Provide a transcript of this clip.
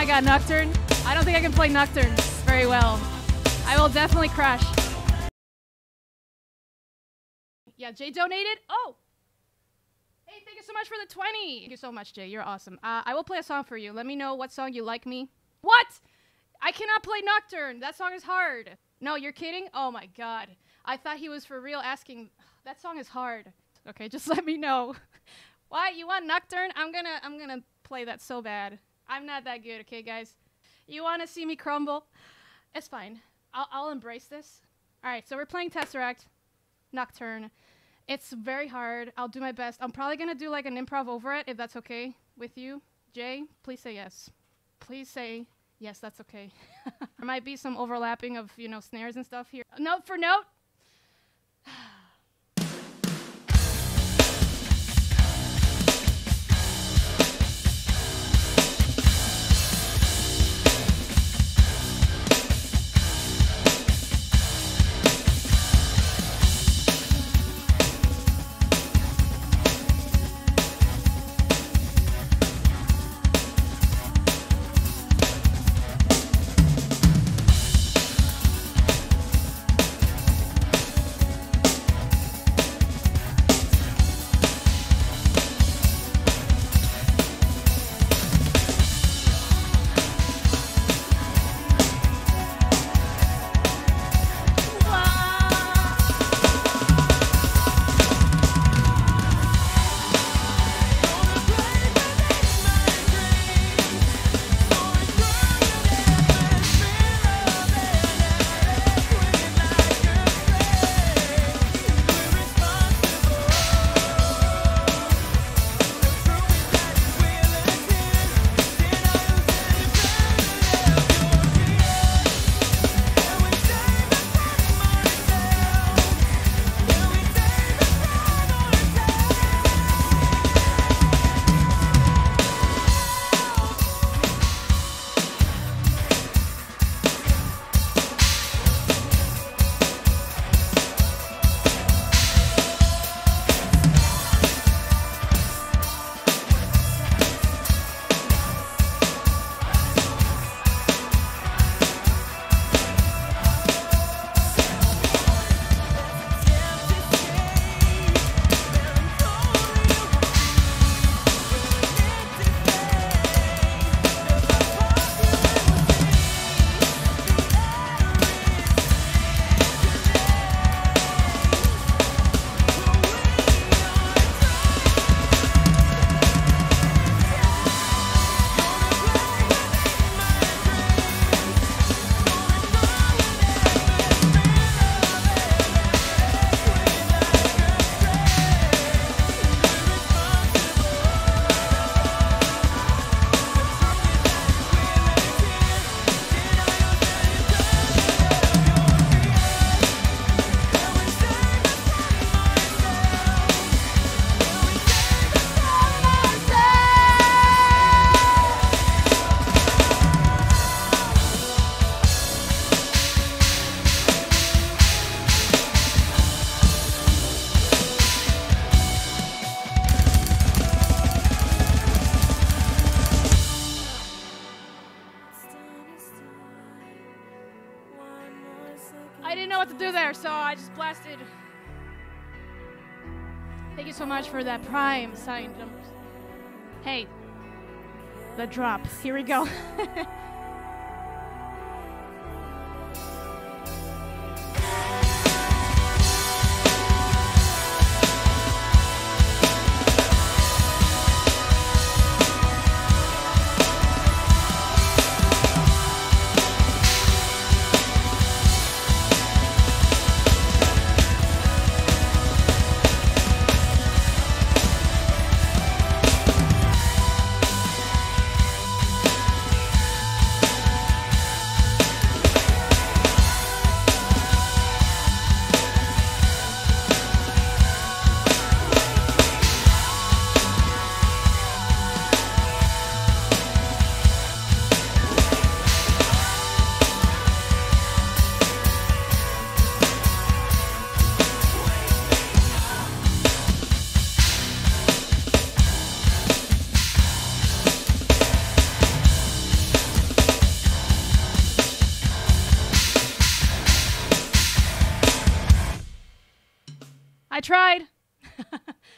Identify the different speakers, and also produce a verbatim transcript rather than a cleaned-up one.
Speaker 1: my god, Nocturne. I don't think I can play Nocturne very well. I will definitely crash. Yeah, Jay donated. Oh! Hey, thank you so much for the twenty. Thank you so much, Jay. You're awesome. Uh, I will play a song for you. Let me know what song you like me. What? I cannot play Nocturne. That song is hard. No, you're kidding? Oh my god. I thought he was for real asking. That song is hard. Okay, just let me know. What? You want Nocturne? I'm gonna I'm gonna play that so bad. I'm not that good, okay, guys? You wanna see me crumble? It's fine. I'll I'll embrace this. Alright, so we're playing Tesseract, Nocturne. It's very hard. I'll do my best. I'm probably gonna do like an improv over it, if that's okay with you. Jay, please say yes. Please say yes, that's okay. There might be some overlapping of, you know, snares and stuff here. Note for note. I didn't know what to do there, so I just blasted. Thank you so much for that prime sign jump. Hey, the drop. Here we go. I tried.